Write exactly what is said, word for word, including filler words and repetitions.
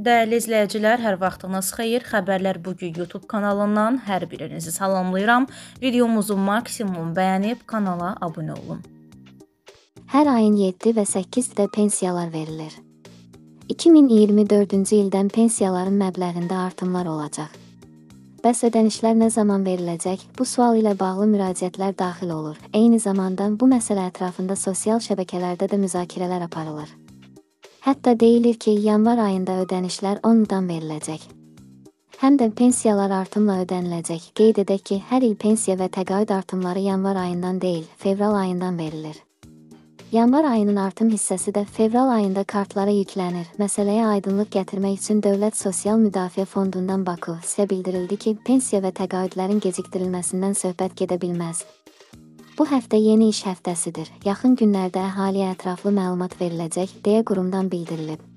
Dəyərli izləyicilər, hər vaxtınız xeyir. Xəbərlər bugün YouTube kanalından hər birinizi salamlayıram. Videomuzu maksimum bəyənib kanala abunə olun. Hər ayın yeddi və səkkizində pensiyalar verilir. iki min iyirmi dördüncü ildən pensiyaların məbləğində artımlar olacaq. Bəs ödənişlər nə zaman veriləcək? Bu sual ilə bağlı müraciətlər daxil olur. Eyni zamanda bu məsələ ətrafında sosial şəbəkələrdə də müzakirələr aparılır. Hətta deyilir ki, yanvar ayında ödənişlər ondan veriləcək. Həm də pensiyalar artımla ödəniləcək. Qeyd edək ki, hər il pensiya və təqaüd artımları yanvar ayından deyil, fevral ayından verilir. Yanvar ayının artım hissəsi də fevral ayında kartlara yüklənir. Məsələyə aydınlıq gətirmək üçün Dövlət Sosial Müdafiə Fondundan Baku sizə bildirildi ki, pensiya və təqaüdlərin gecikdirilməsindən söhbət gedə bilməz. Bu həftə yeni iş həftəsidir. Yaxın günlərdə əhaliyə ətraflı məlumat veriləcək, deyə qurumdan bildirilib.